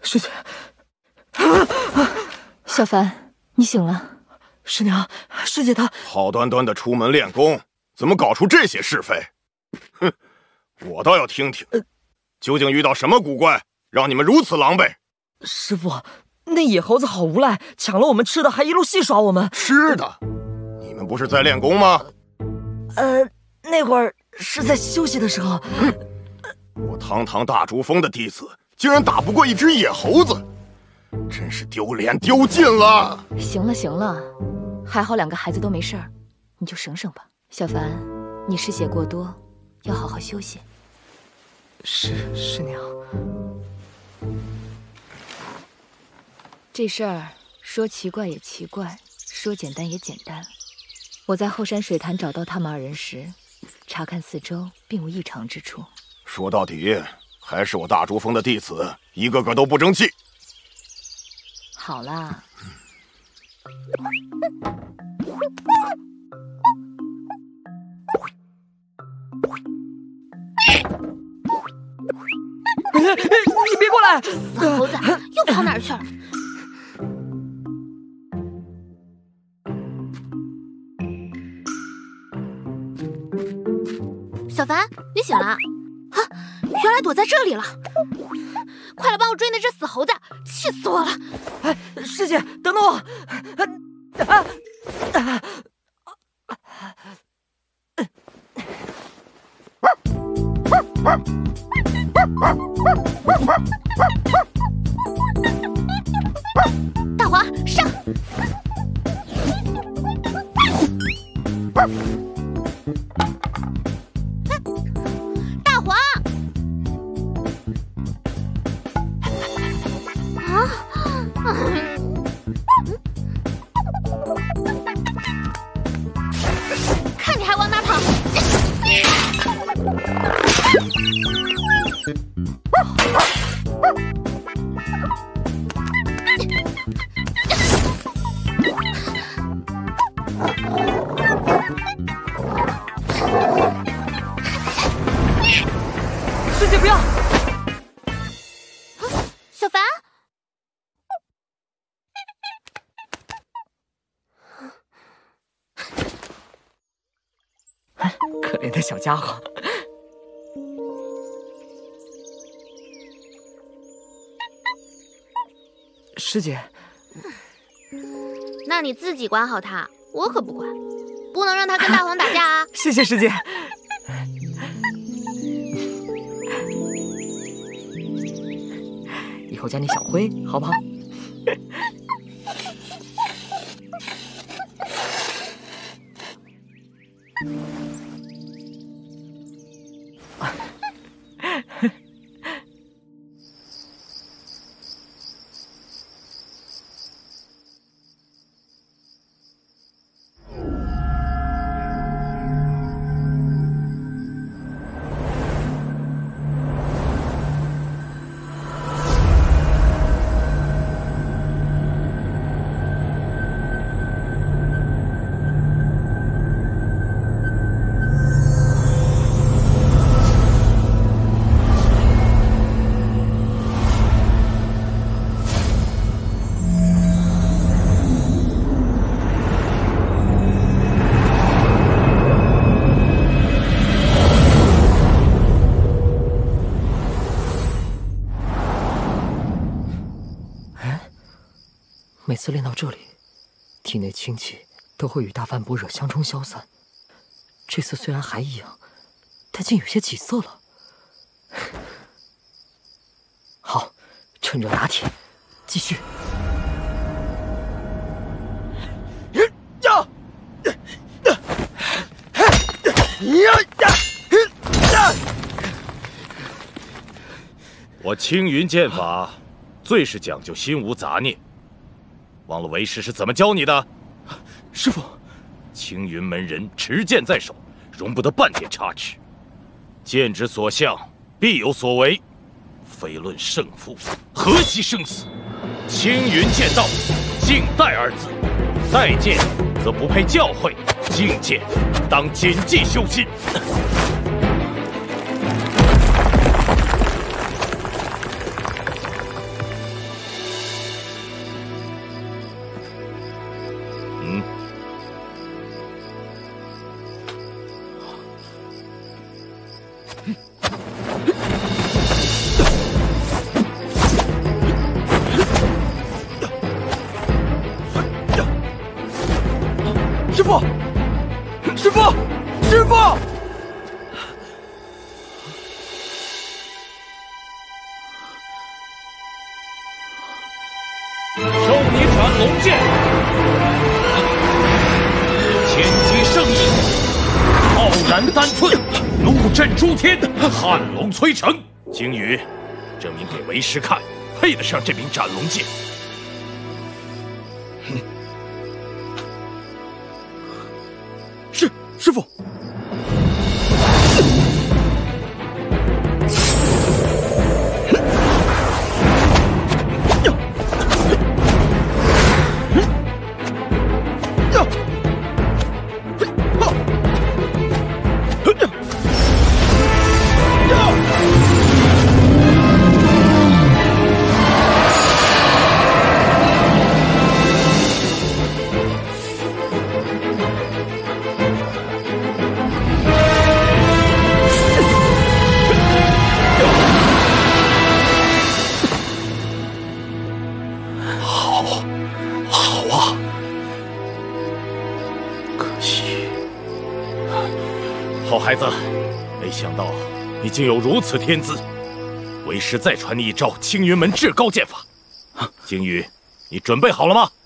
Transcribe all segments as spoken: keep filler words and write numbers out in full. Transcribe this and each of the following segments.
师姐， 小凡，你醒了。 师娘，师姐她好端端的出门练功，怎么搞出这些是非？哼，我倒要听听，究竟遇到什么古怪，让你们如此狼狈？ 师傅，那野猴子好无赖，抢了我们吃的，还一路戏耍我们。 吃的？你们不是在练功吗？ 呃，那会儿是在休息的时候。 我堂堂大竹峰的弟子，竟然打不过一只野猴子，真是丢脸丢尽了。 行了行了，还好两个孩子都没事儿，你就省省吧。小凡，你失血过多，要好好休息。 是师娘。 这事儿说奇怪也奇怪，说简单也简单。我在后山水潭找到他们二人时，查看四周，并无异常之处。 说到底，还是我大竹峰的弟子一个个都不争气。 好啦。 你别过来！ 这死猴子又跑哪儿去了？小凡，你醒了啊？原来躲在这里了！快来帮我追那只死猴子，气死我了！ 哎，师姐，等等我！啊啊大黄上！大黄！啊！看你还往哪跑！ 师姐不要！ 小凡， 可怜的小家伙。师姐， 那你自己管好他，我可不管，不能让他跟大黄打架啊！ 谢谢师姐。以后叫你小辉，好不好？每次练到这里，体内清气都会与大梵般若相冲消散。这次虽然还一样，但竟有些起色了。好，趁热打铁，继续。呀！ 我青云剑法最是讲究心无杂念。忘了为师是怎么教你的？ 师父， 青云门人持剑在手，容不得半点差池。剑之所向，必有所为。非论胜负，何其生死？青云剑道，静待二字。待剑则不配教诲，静剑当谨记修心。 父，师父，师父！ 受你斩龙剑，千机圣意，浩然三寸，怒震诸天，撼龙摧城。鲸鱼，证明给为师看，配得上这柄斩龙剑。 是师父。 好孩子，没想到你竟有如此天资。为师再传你一招青云门至高剑法。鲸鱼，你准备好了吗？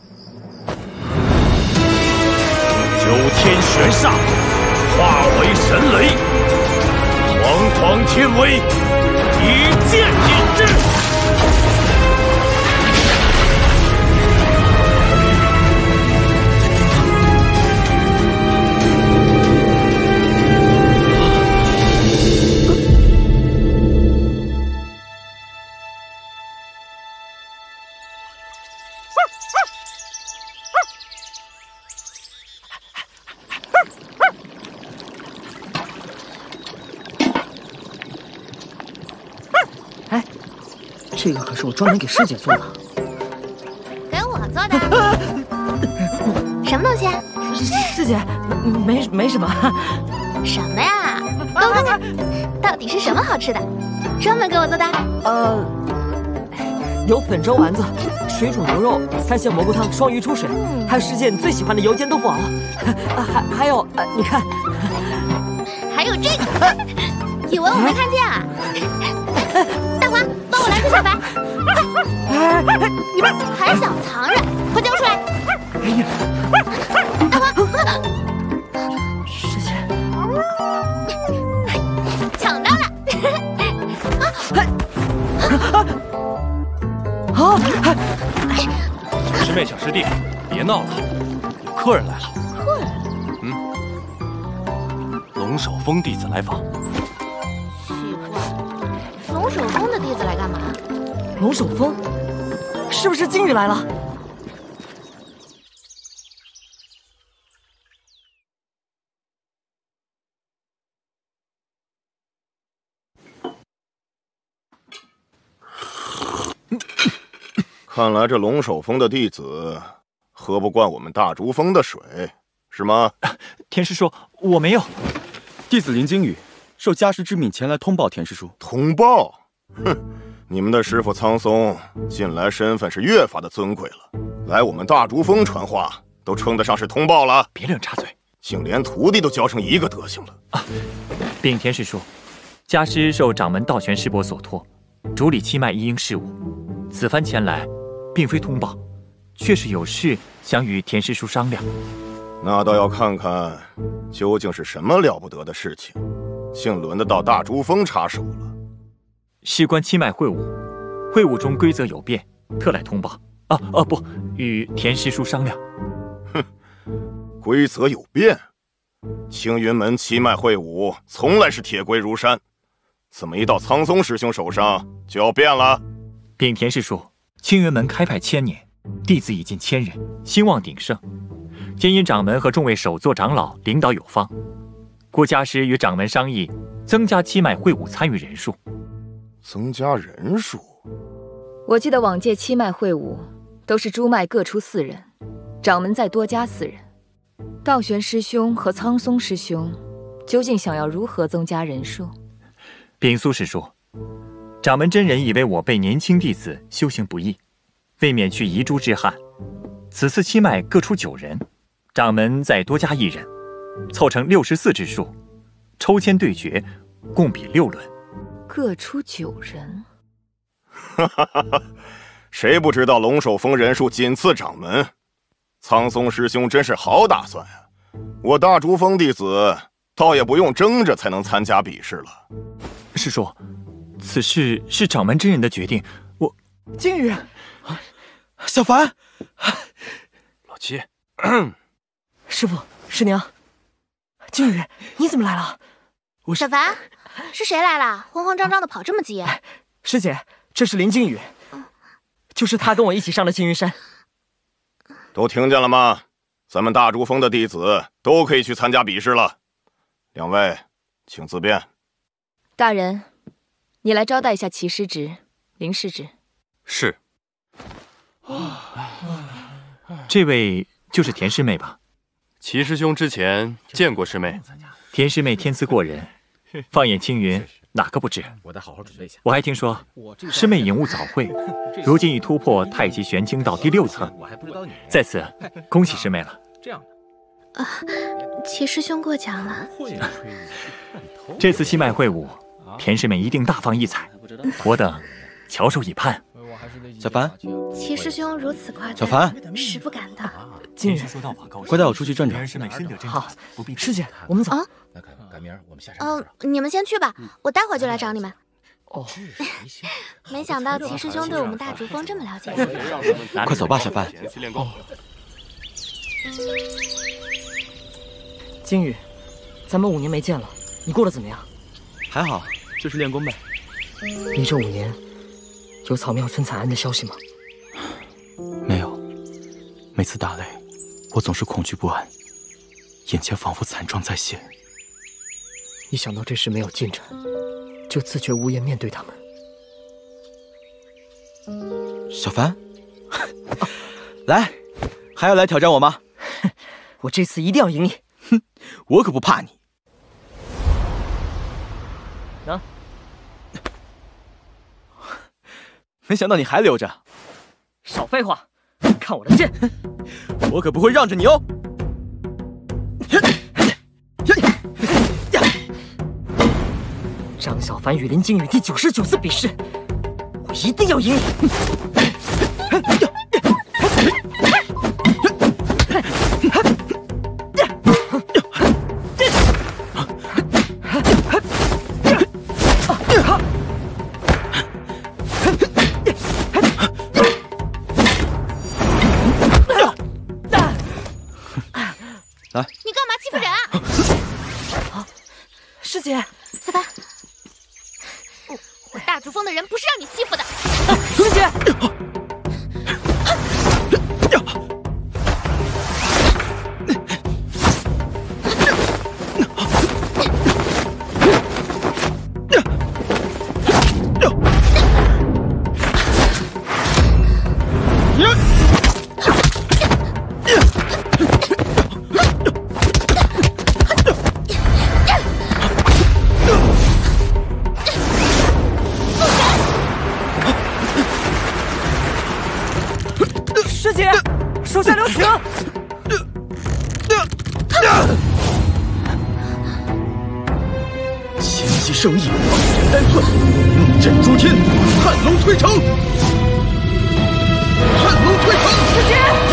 九天玄煞，化为神雷，煌煌天威，以剑引之。 这个可是我专门给师姐做的， 给我做的。什么东西？ 师姐，没没什么。 什么呀？给我看看，到底是什么好吃的？专门给我做的？ 呃，有粉蒸丸子、水煮牛肉、三鲜蘑菇汤、双鱼出水，还有师姐你最喜欢的油煎豆腐熬。还还有，呃，你看， 还有这个，以为我没看见啊？大华，帮我拦住小白！快，你们还想藏着？快交出来！大华， 师姐， 抢到了！ 啊！ 小师妹、小师弟，别闹了，有客人来了。 客人？ 嗯，龙首峰弟子来访。 龙首峰的弟子来干嘛？ 龙首峰，是不是鲸鱼来了？ 看来这龙首峰的弟子喝不惯我们大竹峰的水，是吗？ 田师叔，我没有。弟子林鲸鱼受家师之命前来通报田师叔。 通报？哼！你们的师傅苍松近来身份是越发的尊贵了，来我们大竹峰传话都称得上是通报了。 别乱插嘴， 竟连徒弟都教成一个德行了啊！ 禀田师叔，家师受掌门道玄师伯所托，主理七脉一应事务，此番前来，并非通报，却是有事想与田师叔商量。 那倒要看看究竟是什么了不得的事情，竟轮得到大竹峰插手了。 事关七脉会武，会武中规则有变，特来通报。啊啊不，与田师叔商量。 哼，规则有变？青云门七脉会武从来是铁规如山，怎么一到苍松师兄手上就要变了？ 禀田师叔，青云门开派千年，弟子已近千人，兴旺鼎盛。今因掌门和众位首座长老领导有方，郭家师与掌门商议，增加七脉会武参与人数。 增加人数？ 我记得往届七脉会武都是诸脉各出四人，掌门再多加四人。道玄师兄和苍松师兄究竟想要如何增加人数？ 禀苏师叔，掌门真人以为我辈年轻弟子修行不易，为免去遗珠之憾，此次七脉各出九人， 掌门再多加一人，凑成六十四之数，抽签对决，共比六轮， 各出九人。 哈哈哈哈！谁不知道龙首峰人数仅次掌门？苍松师兄真是好打算啊！我大竹峰弟子倒也不用争着才能参加比试了。 师叔，此事是掌门真人的决定，我…… 靖宇， 小凡， 老七， 师傅，师娘，靖宇，你怎么来了？ 我小凡，是谁来了？慌慌张张的跑这么急？ 师姐，这是林靖宇，就是他跟我一起上的金云山。 都听见了吗？咱们大竹峰的弟子都可以去参加比试了。两位，请自便。 大人，你来招待一下齐师侄、林师侄。 是。 这位就是田师妹吧？ 齐师兄之前见过师妹。 田师妹天资过人，放眼青云，哪个不知？ 我得好好准备一下。 我还听说师妹颖悟早慧，如今已突破太极玄经到第六层。在此恭喜师妹了。 这样的啊，齐师兄过奖了。 这次七脉会武，田师妹一定大放异彩，我等翘首以盼。 小凡， 齐师兄如此夸赞， 小凡， 实不敢当。 靖宇， 快带我出去转转。 好，师姐，我们走。 啊， 那改改明儿我们下山。 嗯，你们先去吧，我待会儿就来找你们。 哦， 没想到齐师兄对我们大竹峰这么了解。 快走吧，小凡。 靖宇，咱们五年没见了，你过得怎么样？ 还好，就是练功呗。 你这五年有草庙村惨案的消息吗？ 没有，每次打擂，我总是恐惧不安，眼前仿佛惨状再现。 一想到这事没有进展，就自觉无颜面对他们。 小凡，来，还要来挑战我吗？ 我这次一定要赢你！ 哼，我可不怕你。 啊！ 没想到你还留着。 少废话，看我的剑！ 我可不会让着你哦！ 张小凡与林靖宇第九十九次比试，我一定要赢你！ 来， 你干嘛欺负人啊？ 啊，师姐， 小凡，我我大竹峰的人不是让你欺负的。 师姐。师姐，手下留情！ 千机圣意，放神丹寸，怒震诸天，撼龙推城，撼龙推城！ 师姐。